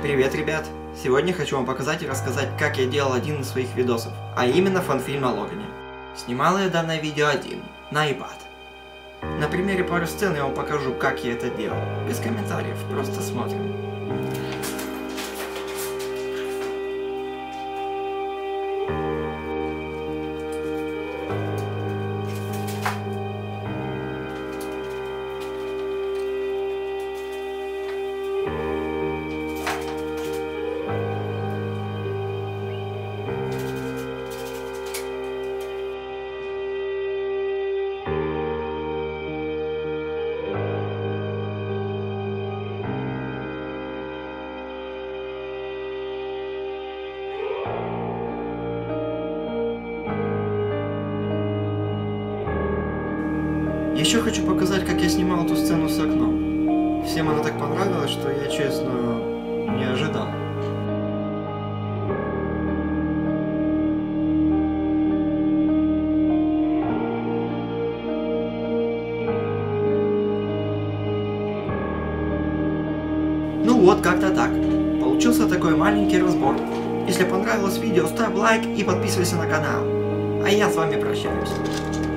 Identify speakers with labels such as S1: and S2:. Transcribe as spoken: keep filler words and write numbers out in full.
S1: Привет, ребят! Сегодня хочу вам показать и рассказать, как я делал один из своих видосов, а именно фан-фильм о Логане. Снимал я данное видео один, на iPad. На примере пары сцен я вам покажу, как я это делал. Без комментариев, просто смотрим. Еще хочу показать, как я снимал эту сцену с окном. Всем она так понравилась, что я, честно, не ожидал. Ну вот, как-то так. Получился такой маленький разбор. Если понравилось видео, ставь лайк и подписывайся на канал. А я с вами прощаюсь.